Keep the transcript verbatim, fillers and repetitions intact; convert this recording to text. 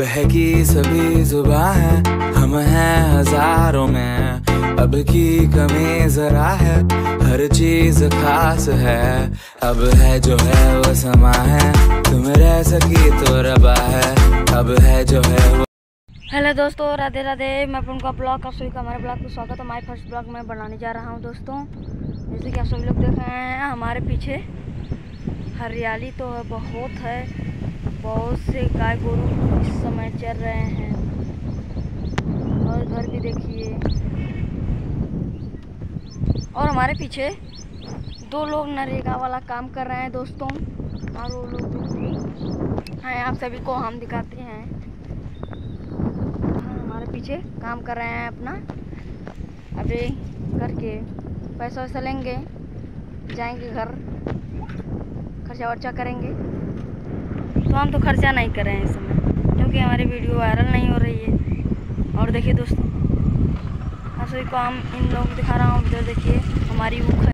बहकी सभी जुबां है, हम हैं हजारों में। अब की कमी जरा है, हर चीज खास है। अब है जो है वो समा है, तुम रह सकी तो रबा है। अब है जो है वो। हेलो दोस्तों, राधे राधे। मैं उनका ब्लॉग का सभी का हमारे ब्लॉग को स्वागत है। हमारे फर्स्ट ब्लॉग मैं बनाने जा रहा हूं दोस्तों। जैसे कि आप सभी लोग देख रहे हैं, हमारे पीछे हरियाली तो है, बहुत है। बहुत से गाय गोरू इस समय चल रहे हैं और इधर भी देखिए। और हमारे पीछे दो लोग नरेगा वाला काम कर रहे हैं दोस्तों। और वो लोग देखिए हैं, आप सभी को हम दिखाते हैं। हमारे पीछे काम कर रहे हैं अपना, अभी करके पैसा वैसा लेंगे, जाएंगे घर, खर्चा वर्चा करेंगे। तो हम तो खर्चा नहीं कर रहे हैं इस समय, क्योंकि हमारी वीडियो वायरल नहीं हो रही है। और देखिए दोस्तों, आप सभी को हम इन लोगों को दिखा रहा हूँ। इधर देखिए हमारी ऊख है।